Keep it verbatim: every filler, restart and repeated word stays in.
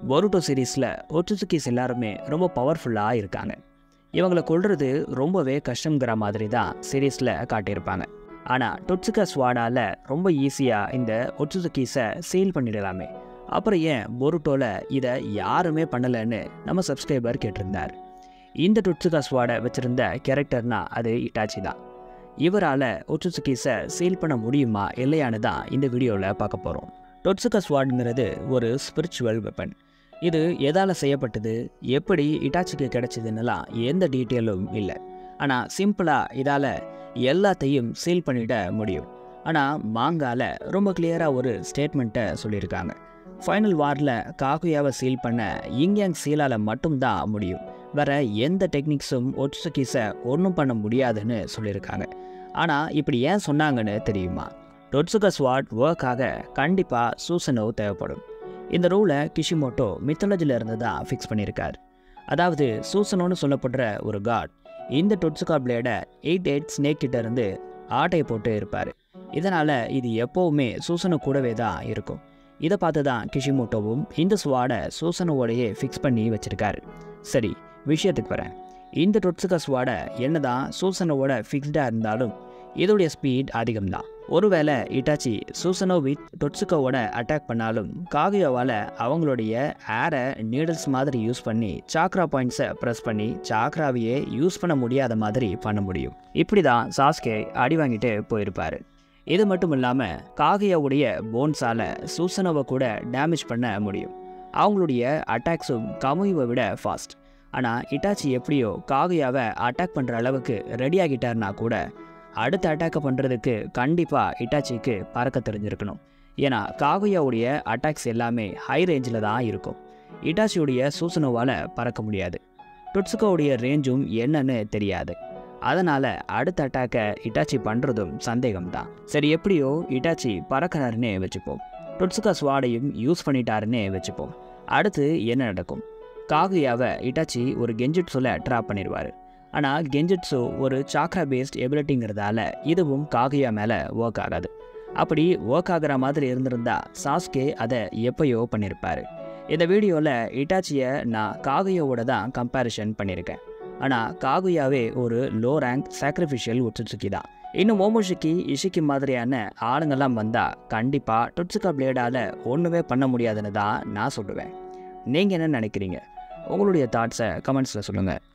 பொருட்டோ சீரீஸில் ஒட்சுசுகிஸ் எல்லாருமே ரொம்ப பவர்ஃபுல்லாக இருக்காங்க. இவங்களை கொல்றது ரொம்பவே கஷ்டங்கிற மாதிரி தான் சீரீஸில் காட்டியிருப்பாங்க. ஆனால் டொட்சுகா ஸ்வாடால் ரொம்ப ஈஸியாக இந்த ஒட்சுசுகிஸை சீல் பண்ணிடலாமே, அப்புறம் ஏன் பொருட்டோவில் இதை யாருமே பண்ணலைன்னு நம்ம சப்ஸ்கிரைபர் கேட்டிருந்தார். இந்த டொட்சுகா ஸ்வாடை வச்சுருந்த கேரக்டர்னா அது இட்டாச்சி தான். இவரால் ஒட்சுசுகிஸை சீல் பண்ண முடியுமா இல்லையான்னு தான் இந்த வீடியோவில் பார்க்க போகிறோம். டொட்சுகா ஸ்வாடுங்கிறது ஒரு ஸ்பிரிச்சுவல் வெப்பன். இது எதால் செய்யப்பட்டது, எப்படி இட்டாச்சிக்கு கிடைச்சதுன்னெல்லாம் எந்த டீட்டெயிலும் இல்லை. ஆனால் சிம்பிளாக இதால் எல்லாத்தையும் சீல் பண்ணிட முடியும். ஆனால் மாங்காவில் ரொம்ப கிளியராக ஒரு ஸ்டேட்மெண்ட்டை சொல்லியிருக்காங்க. ஃபைனல் வாரில் காகுயாவை சீல் பண்ண இங்யாங் சீலால் மட்டும்தான் முடியும். வேறு எந்த டெக்னிக்ஸும் ஒட்சுசுகிஸை ஒன்றும் பண்ண முடியாதுன்னு சொல்லியிருக்காங்க. ஆனால் இப்படி ஏன் சொன்னாங்கன்னு தெரியுமா? டொட்சுகா ஸ்வாட் ஒர்க்காக கண்டிப்பாக சூசனோ தேவைப்படும். இந்த ரூலை கிஷிமோட்டோ மித்தாலஜியில் இருந்து தான் ஃபிக்ஸ் பண்ணியிருக்கார். அதாவது சூசனோன்னு சொல்லப்படுற ஒரு காட் இந்த டொட்சுகா பிளேடை எயிட் எயிட் ஸ்னேக் கிட்ட இருந்து ஆட்டையை போட்டு இருப்பார். இதனால் இது எப்போவுமே சூசனோ கூடவே தான் இருக்கும். இதை பார்த்து தான் கிஷிமோட்டோவும் இந்த ஸ்வாடை சூசனோவோடையே ஃபிக்ஸ் பண்ணி வச்சுருக்காரு. சரி, விஷயத்துக்கு வரேன். இந்த டொட்சுகா ஸ்வாடை என்ன தான் சூசனோவோட ஃபிக்ஸ்டாக இருந்தாலும் இதோடைய ஸ்பீட் அதிகம்தான். ஒருவேளை இட்டாச்சி சூசனோ வித் டொட்சுகாவோட அட்டாக் பண்ணாலும் காகுயாவால் அவங்களுடைய ஏரை நீடல்ஸ் மாதிரி யூஸ் பண்ணி சாக்ரா பாயிண்ட்ஸை ப்ரெஸ் பண்ணி சாக்ராவையே யூஸ் பண்ண முடியாத மாதிரி பண்ண முடியும். இப்படி தான் சாஸ்கே அடி வாங்கிட்டு போயிருப்பார். இது மட்டும் இல்லாமல் காகுயாவுடைய போன்ஸால் சூசனோவை கூட டேமேஜ் பண்ண முடியும். அவங்களுடைய அட்டாக்ஸும் கமுயுவை விட ஃபாஸ்ட். ஆனால் இட்டாச்சி எப்படியோ காகுயாவை அட்டாக் பண்ணுற அளவுக்கு ரெடி ஆகிட்டார்னா கூட அடுத்த அட்டாக்கை பண்ணுறதுக்கு கண்டிப்பாக இட்டாச்சிக்கு பறக்க தெரிஞ்சிருக்கணும். ஏன்னா காகுயாவுடைய அட்டாக்ஸ் எல்லாமே ஹை ரேஞ்சில் தான் இருக்கும். இட்டாச்சியுடைய சூசனோவால் பறக்க முடியாது. டொட்சுகாவுடைய ரேஞ்சும் என்னன்னு தெரியாது. அதனால் அடுத்த அட்டாக்கை இட்டாச்சி பண்ணுறதும் சந்தேகம்தான். சரி, எப்படியோ இட்டாச்சி பறக்கிறாருன்னே வச்சுப்போம். டொட்சுகா ஸ்வாடையும் யூஸ் பண்ணிட்டாருன்னே வச்சுப்போம். அடுத்து என்ன நடக்கும்? காகுயாவை இட்டாச்சி ஒரு கெஞ்சிட்ஸுல ட்ராப் பண்ணிடுவார். ஆனால் கெஞ்சிட்ஸு ஒரு சாக்ரா பேஸ்ட் எபிலிட்டிங்கிறதால இதுவும் காகுயா மேலே ஒர்க் ஆகாது. அப்படி ஒர்க் ஆகிற மாதிரி இருந்திருந்தா சாஸ்கே அதை எப்பயோ பண்ணியிருப்பார். இந்த வீடியோவில் இட்டாச்சியை நான் காகுயாவோட தான் கம்பேரிஷன் பண்ணியிருக்கேன். ஆனால் காகுயாவே ஒரு லோ ரேங்க் சாக்ரிஃபிஷியல் ஒட்சுசுகி தான். இன்னும் மோமோஷிக்கி இஷிக்கி மாதிரியான ஆளுங்கள்லாம் வந்தால் கண்டிப்பாக டொட்சுகா பிளேடால் ஒன்றுமே பண்ண முடியாதுன்னு தான் நான் சொல்லுவேன். நீங்கள் என்ன நினைக்கிறீங்க? உங்களுடைய தாட்ஸை கமெண்ட்ஸில் சொல்லுங்கள்.